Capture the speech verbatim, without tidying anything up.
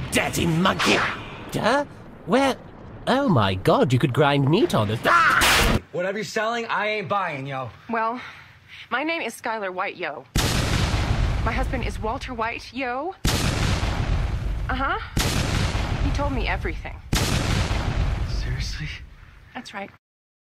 dirty monkey! Huh? Where? Oh my god, you could grind meat on it. Ah! Whatever you're selling, I ain't buying, yo. Well, my name is Skylar White, yo. My husband is Walter White, yo. Uh-huh. He told me everything. Seriously? That's right.